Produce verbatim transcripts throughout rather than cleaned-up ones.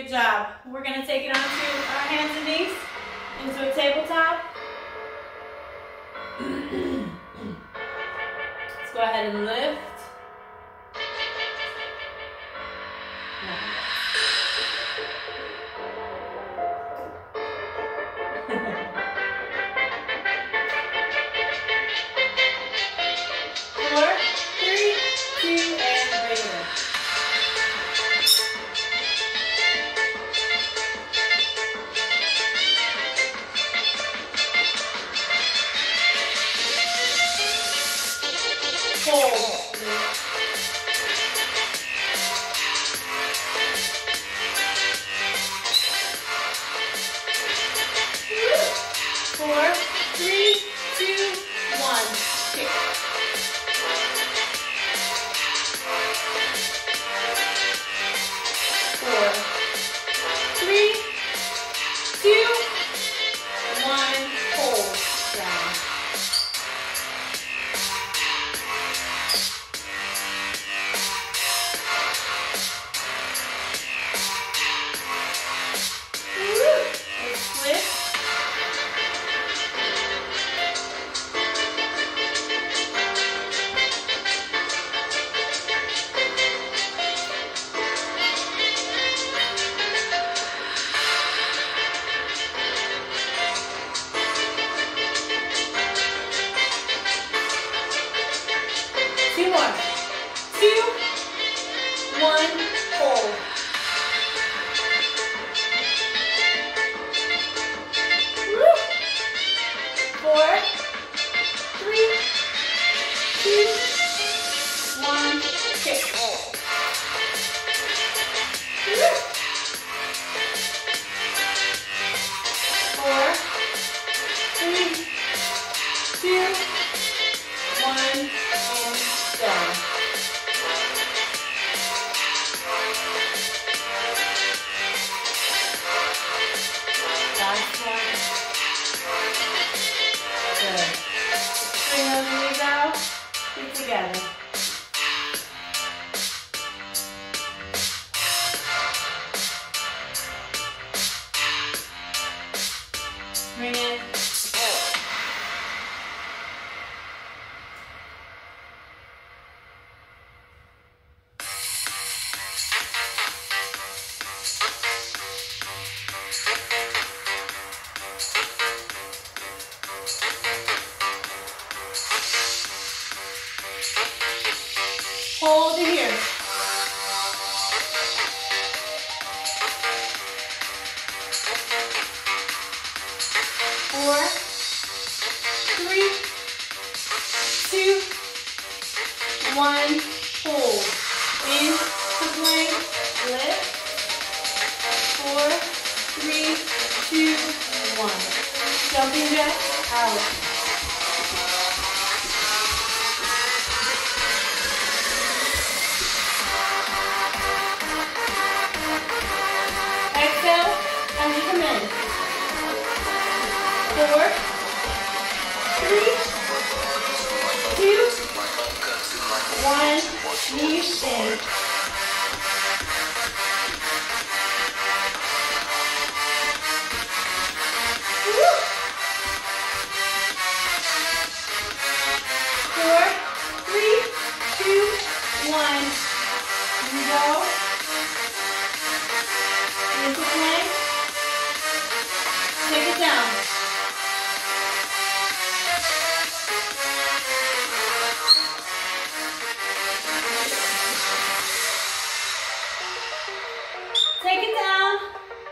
Good job. We're gonna take it onto our hands and knees into a tabletop. Let's go ahead and lift. Four, three, two, and bring it in. Hold. Four, three, two, one. Kick. Four, three, two, one. Hold. Down. Two more. Two, one, hold. Woo. Four, three, two, one, kick. Woo. Four, three, two, one, and down. Last one. Good. Bring those knees out. Feet together. Bring it. Hold it here. Four, three, two, one, hold. In to plank, lift. Four, three, two, one. Jumping jack, out. Exhale, and we come in. Four, three, two, one, knees in. Woo. Four, three, two, one. Here we go. Into plank. Take it down. Take it down.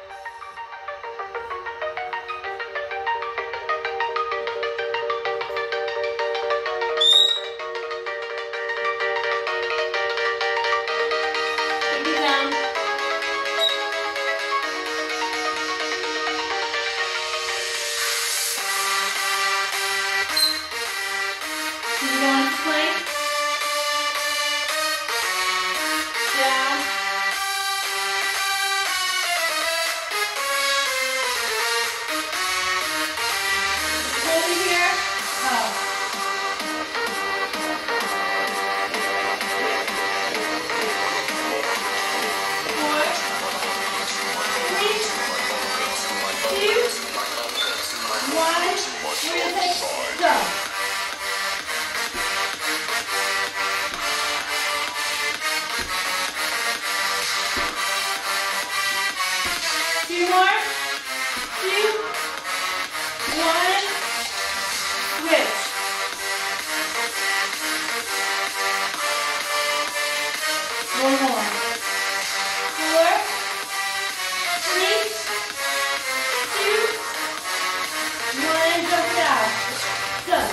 Take it down. One plank. Down. Hold it here. Up. Four, more. Two, one, switch. One more. Four, three, two, one, jump it out. Done.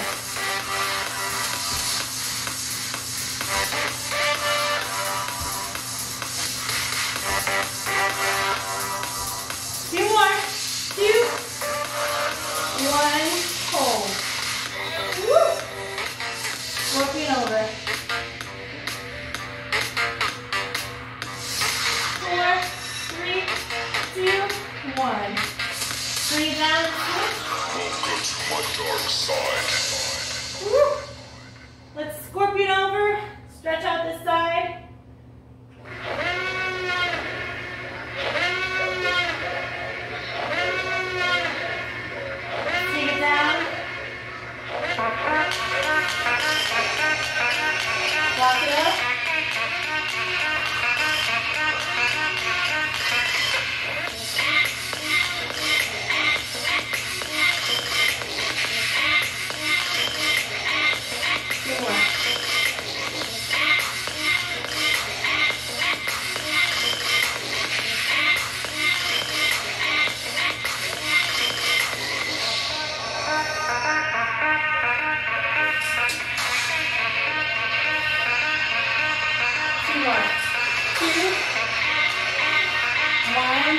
Two more. Two, one, hold. Woo. Working over. Four, three, two, one. Breathe out. Welcome to my dark side. Woo. Let's scorpion over. Stretch out this side. Take it down. Walk it up. Two more. Two more. Two, one.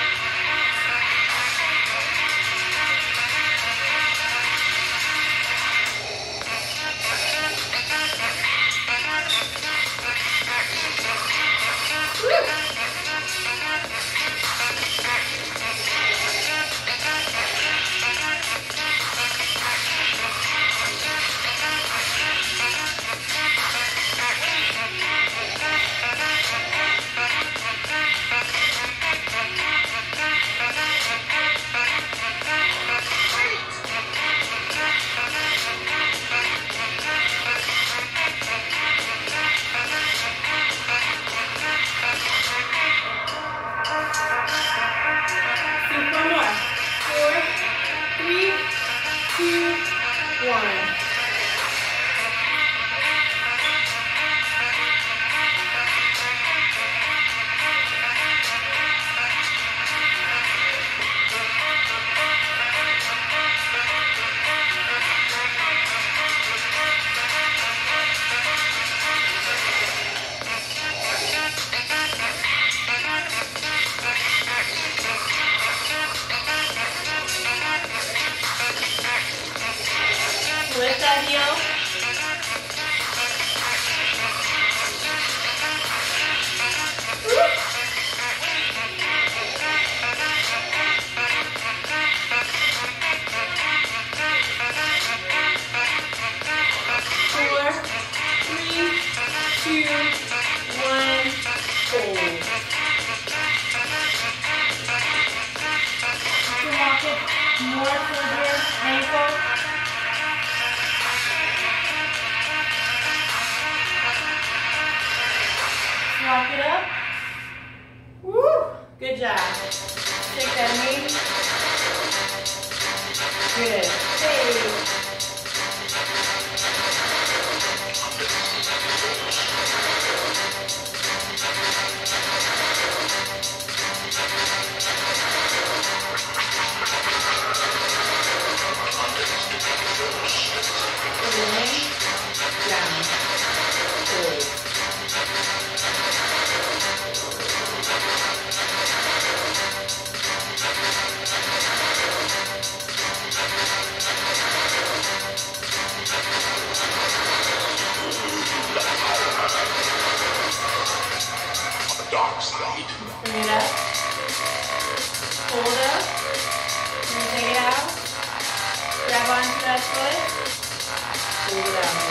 One more. Four, three, two, one. Lift that heel. Woo. Four, three, two, one, hold. You can walk it more towards your ankle. Walk it up. Woo! Good job. Take that knee. Good. Hey. Down. Good. Dark side. Bring it up. Hold up. And take it out. Grab onto that foot. Hold it out.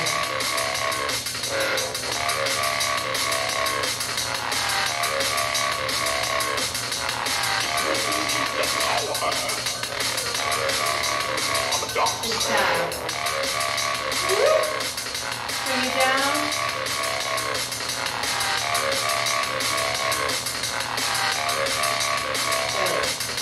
Good job. Woo. Bring it down. Good.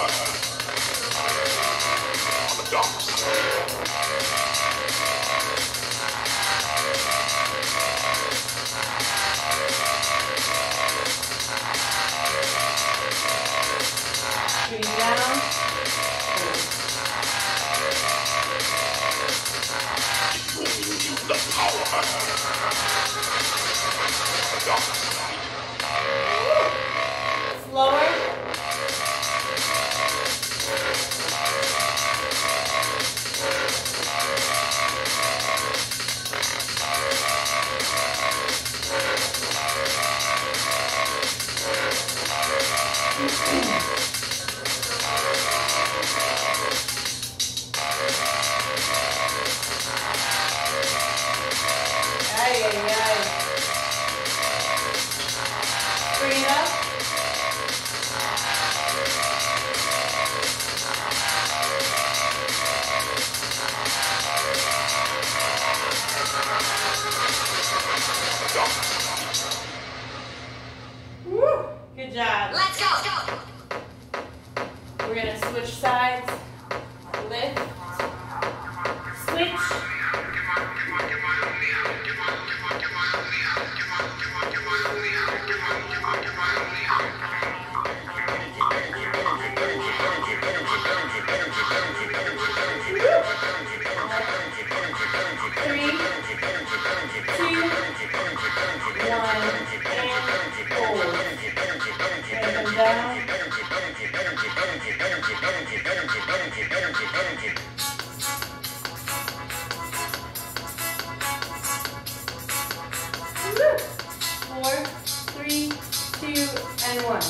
On the dark side. Bring it down. The power. On the dark side. Slower. Ay, ay, ay. Bring it up. Woo! Good job. Let's go. We're gonna switch sides. Lift. Switch. Three, two, one, and hold. And come down. Woo! Four, three, two, and one.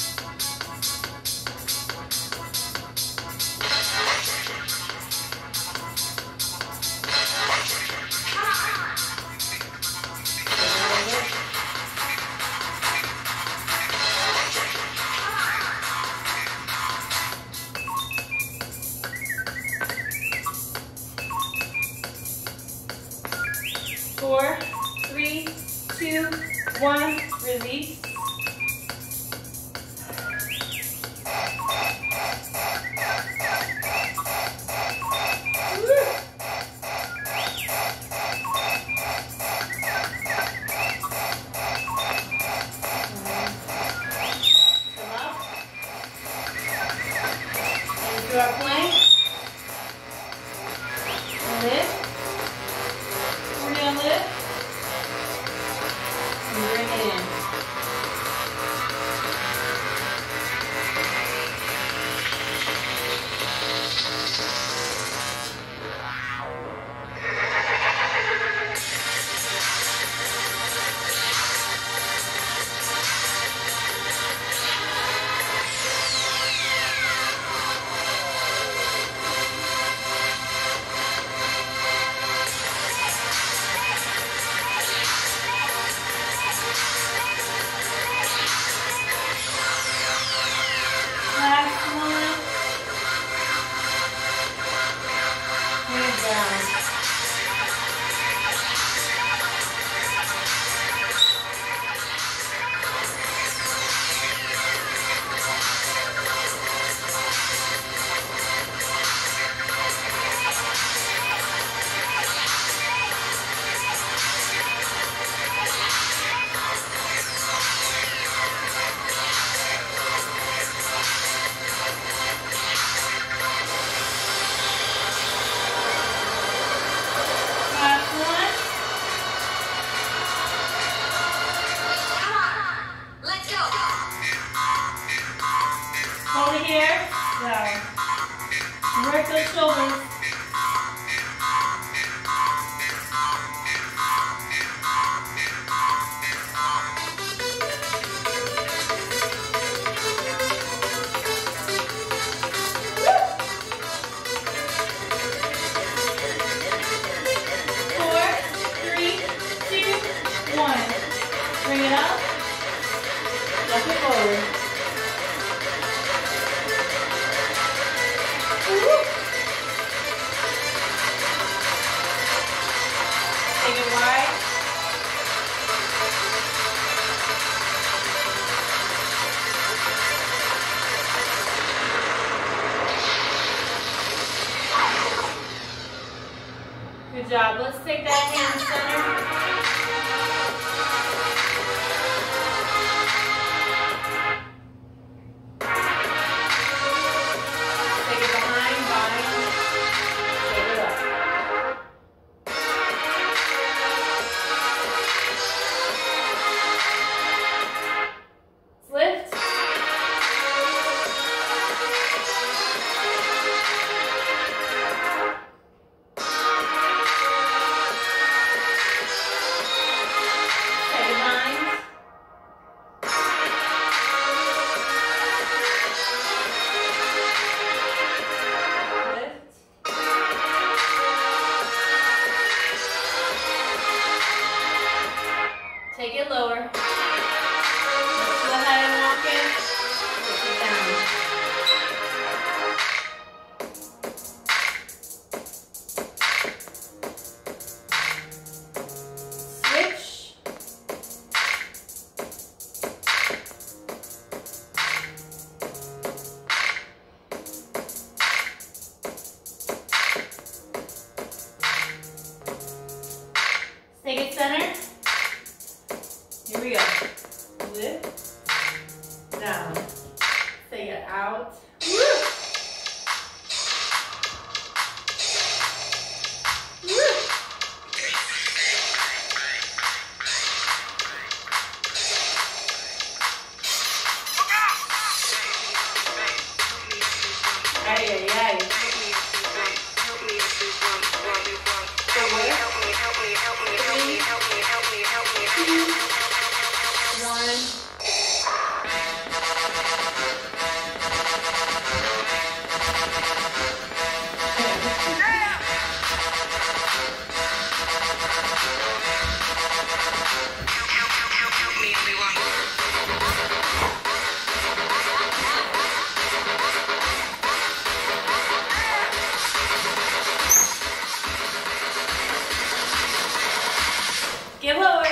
Four, three, two, one, release. Woo! Come up. Into our plank. Lift. We're gonna lift. And bring it in. Last one. Hands down. Last one. Come on. Let's go. Hold it here. Down. Work those shoulders. Four, three, two, one. Bring it up. Step it forward. Woo. Good job. Let's take that hand center. Take it lower. Let's go ahead and walk in. Take it down. Switch. Take it center. Here we go. Lift, down. Take it out. Woo. Woo. Ay, ay, ay. Get lower.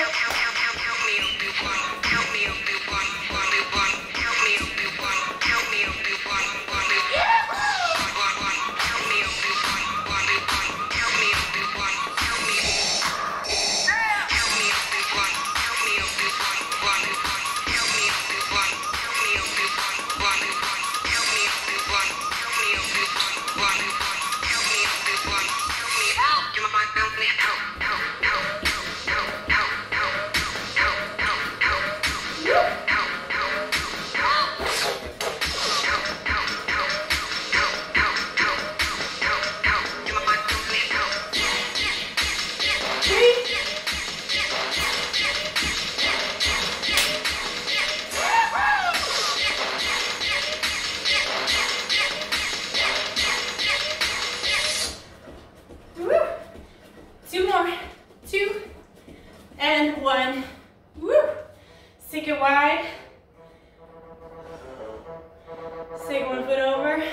Two more. Two and one. Woo. Stick it wide. Take one foot over.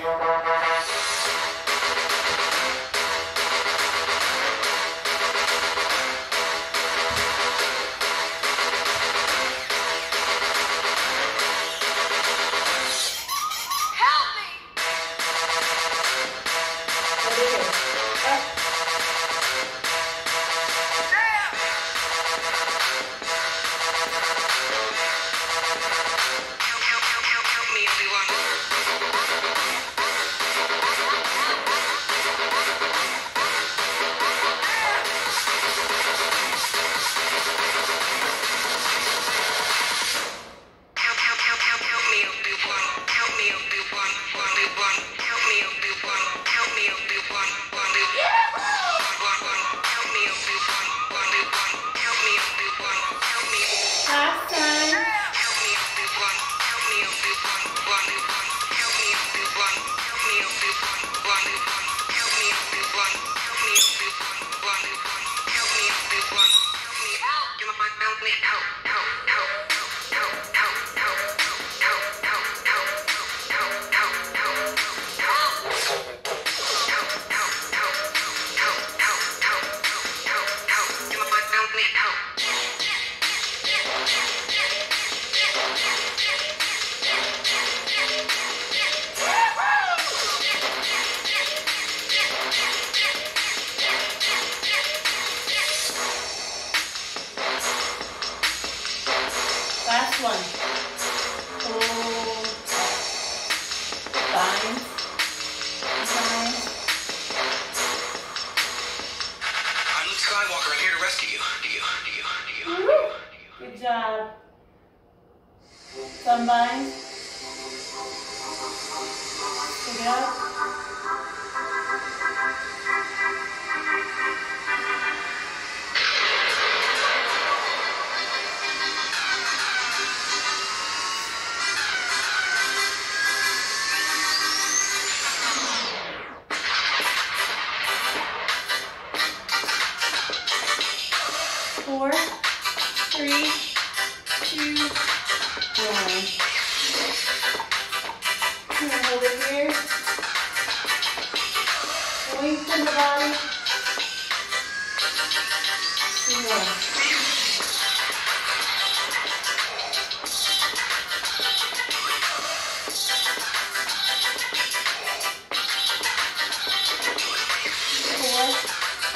combined. Combined. I'm Luke Skywalker. I'm here to rescue you. Do you? Do you? Do you? Do Woo! you? Do you? Good job. Combined. Pick it up. Four, three, two, one. I'm gonna hold it here. Lengthen the body. Two more. Four.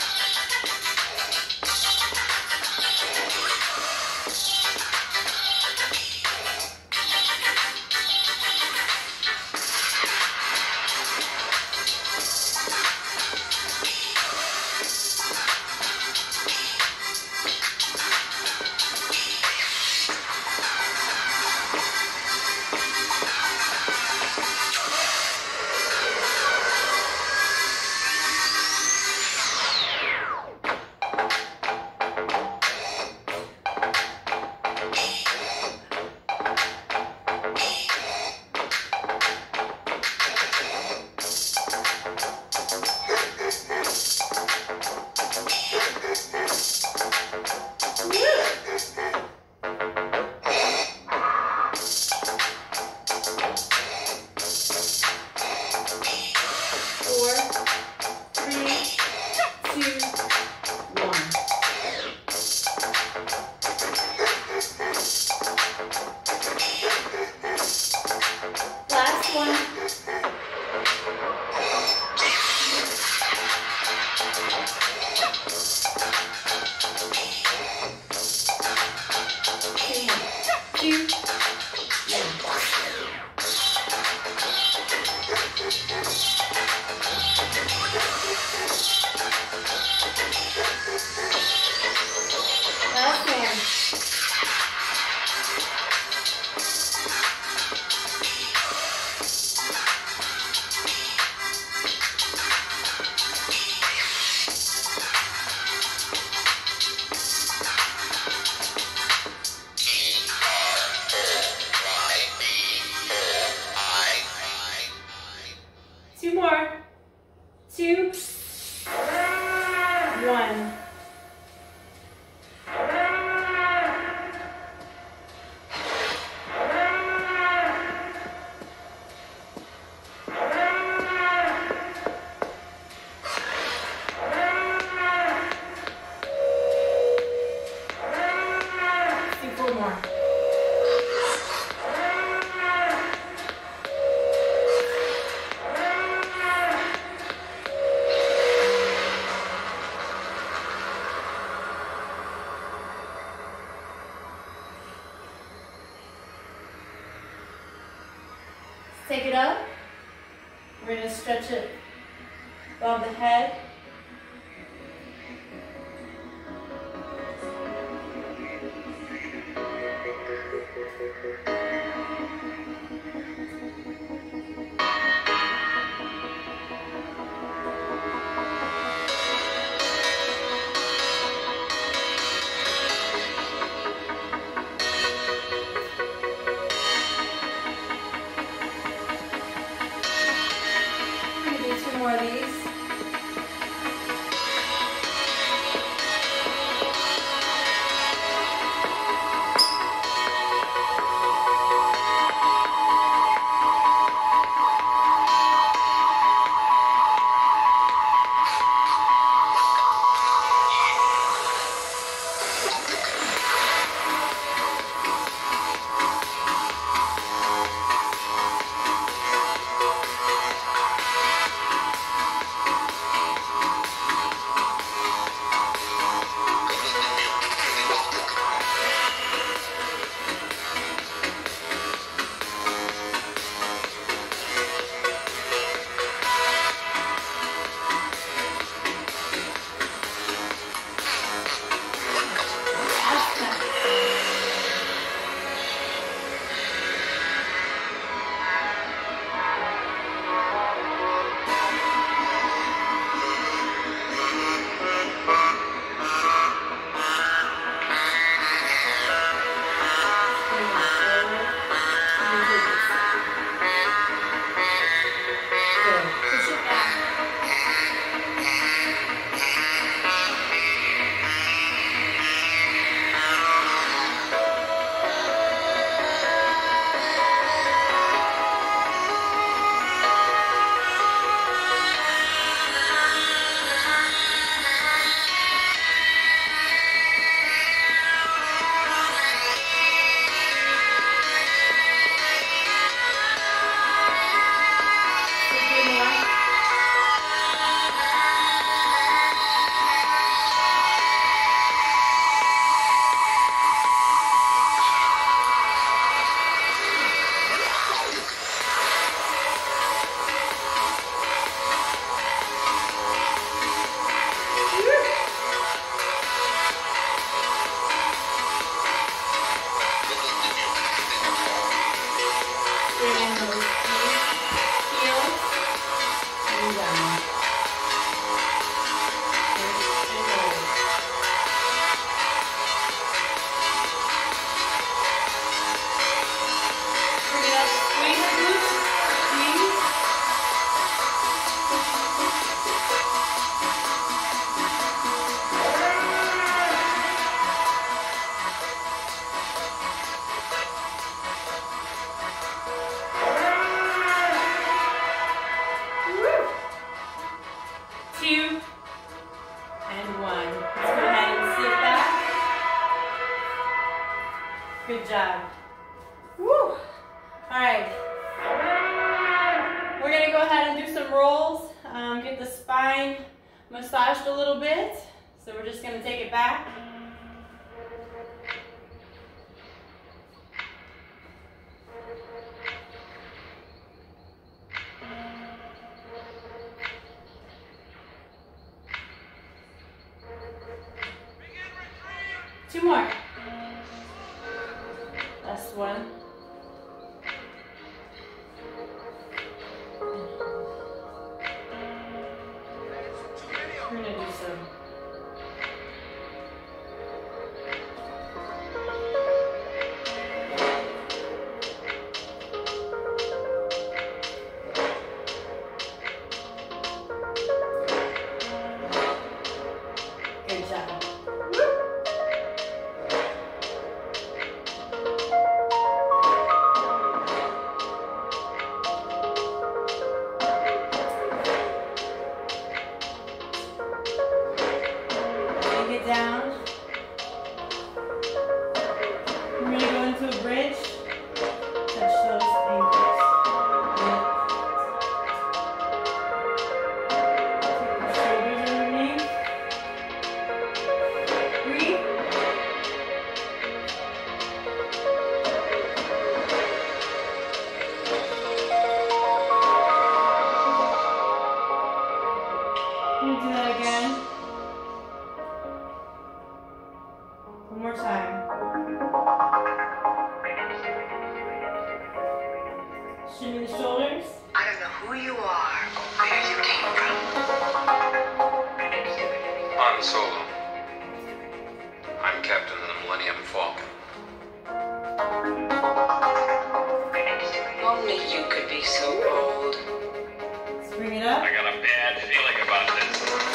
Two more. Two. One. Do four more. Take it up. We're going to stretch it above the head. More of these. um, get the spine massaged a little bit. So we're just going to take it back. Two more. Last one. We're gonna do some. Good job. Down. We're going to go into a bridge. Touch those ankles. Lift. Take the shoulders underneath. Breathe. We'll do that again. One more time. Shimmy the shoulders. I don't know who you are or where you came from. Han Solo. I'm captain of the Millennium Falcon. Only you could be so bold. Let's bring it up. I got a bad feeling about this.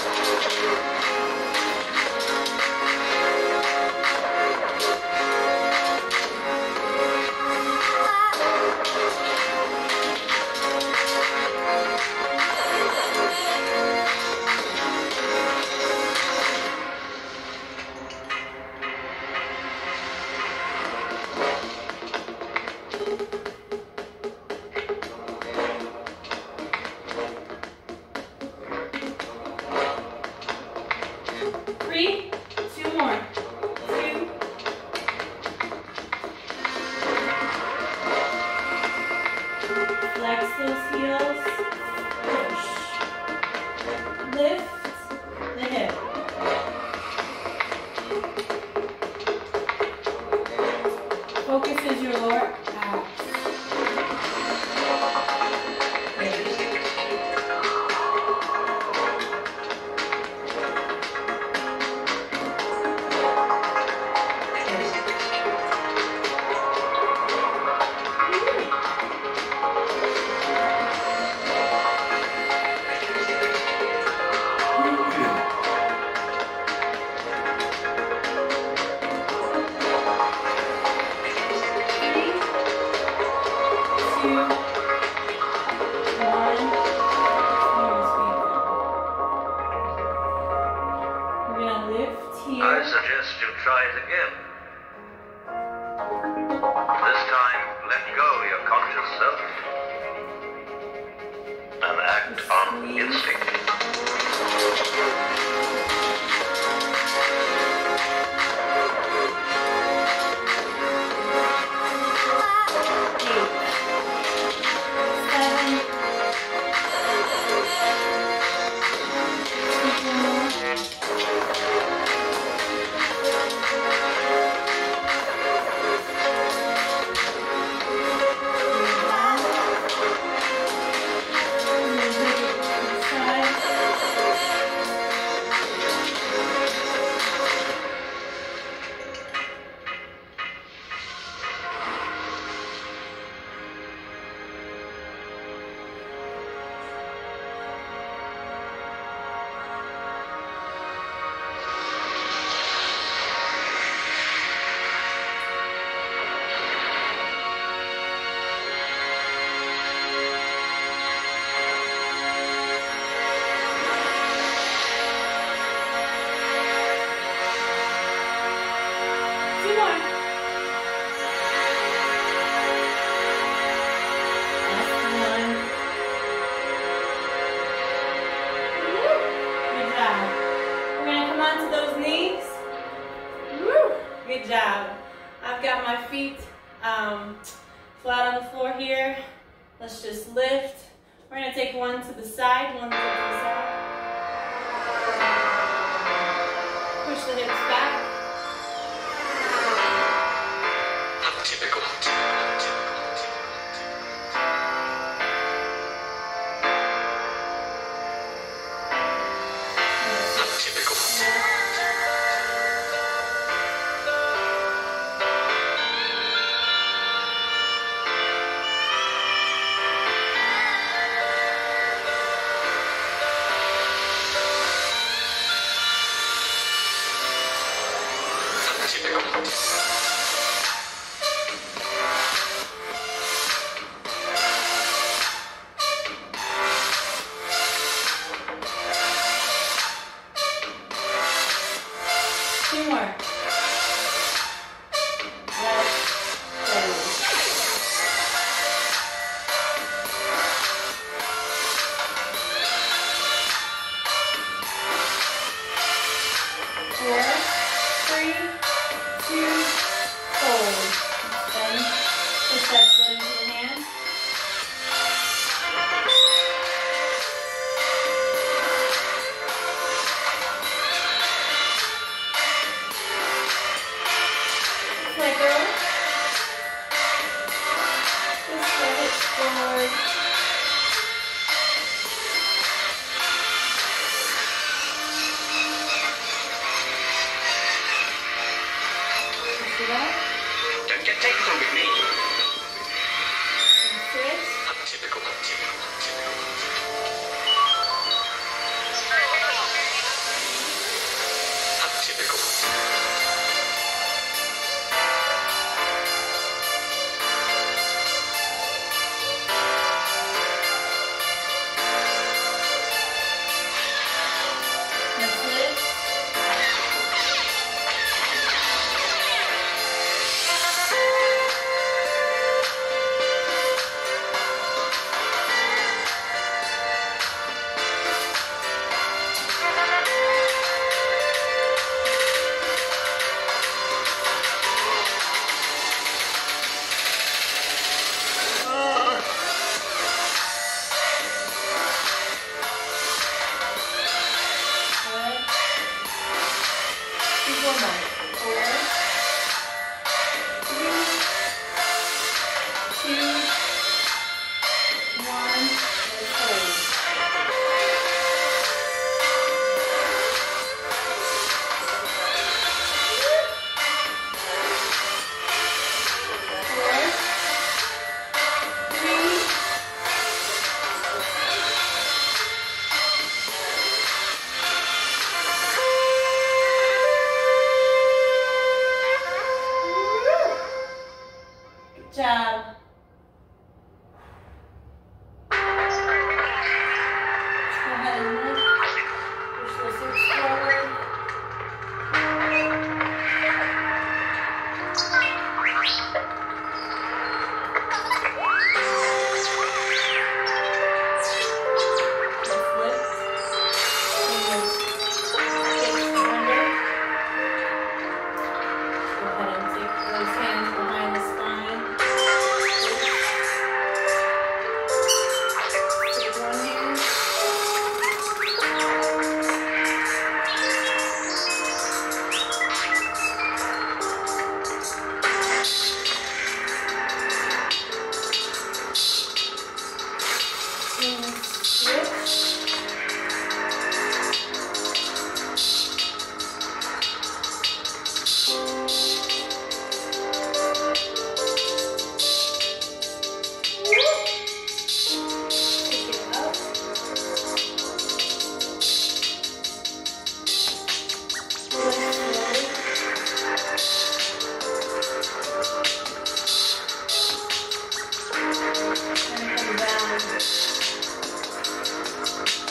Three, two more. Two. Flex those heels. Push. Lift the hip. Focus is your lower abs. I suggest you try it again. This time, let go your conscious self and act on instinct. We're going to take one to the side, one to the side. Push the hips back. Typical. Two more. Let's go. Four, three, two, hold. Then push that foot into the hand. Let go. Just let it forward. See that? Don't get technical with me. And switch. Typical, typical, typical. Typical. That's it. Good. Keep one more. Four, three, two, one. Let's hold. Four, three, good job. Go ahead and lift. Push those hips forward. Let's lift. Hips under. Go ahead and take those hands behind the spine. Take one hand. And switch. Take it up. Pull it slowly. And come down.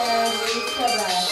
And release the breath.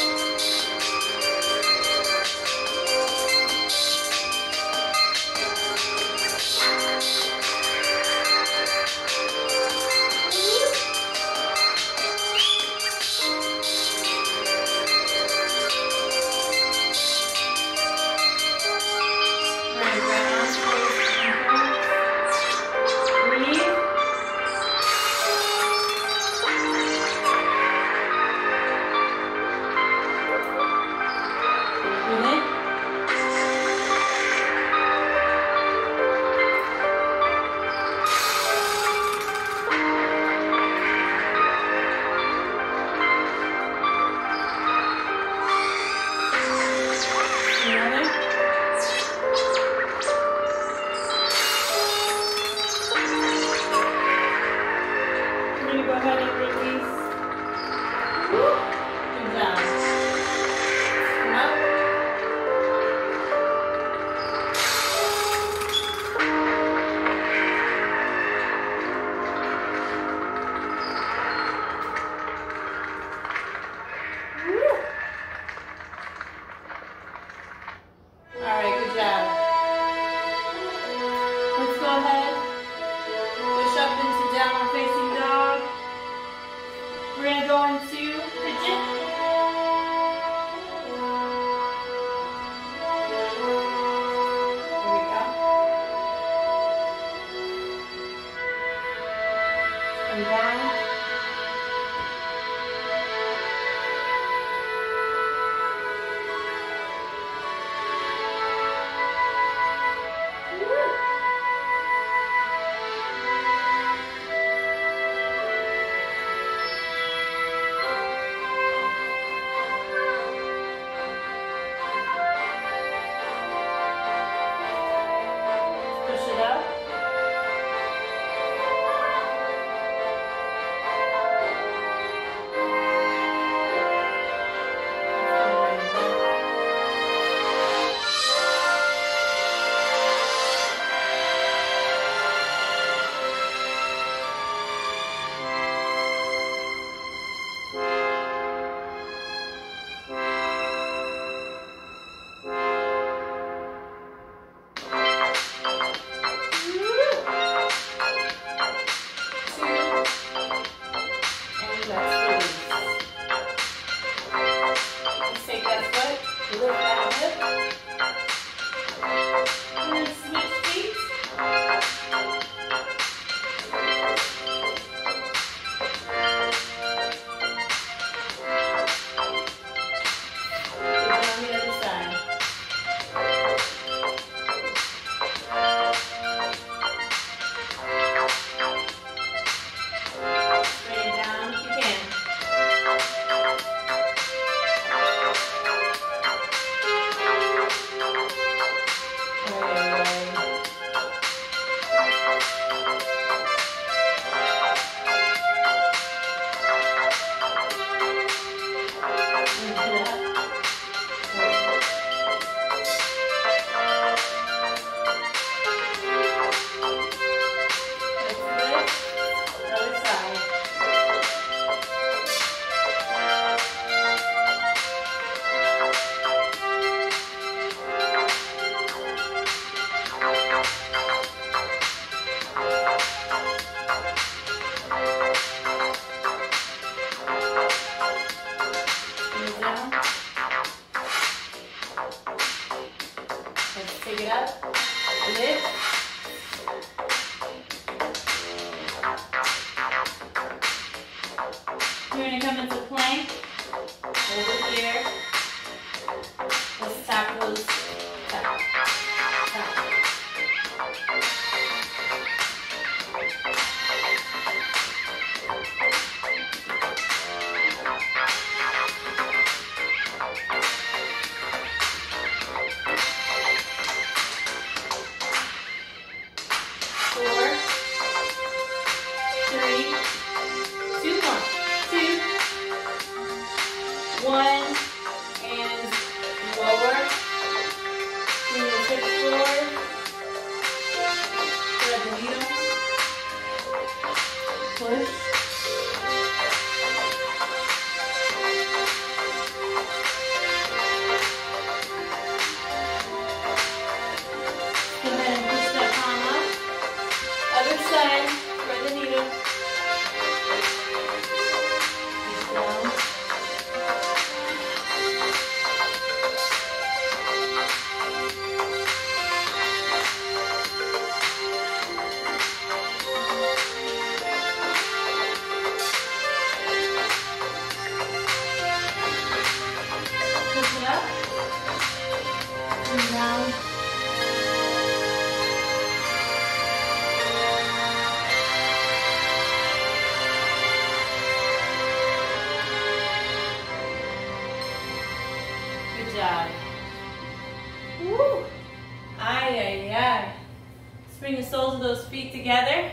bring the soles of those feet together.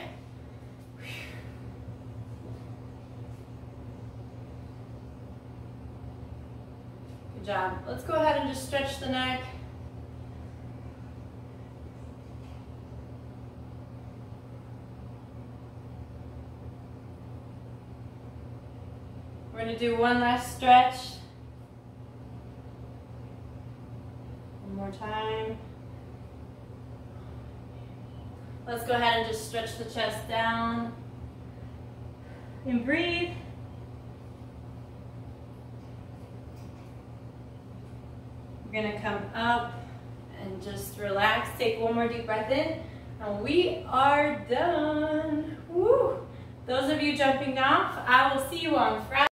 Good job. Let's go ahead and just stretch the neck. We're going to do one last stretch. One more time. Let's go ahead and just stretch the chest down. And breathe. We're going to come up and just relax. Take one more deep breath in. And we are done. Woo! Those of you jumping off, I will see you on Friday.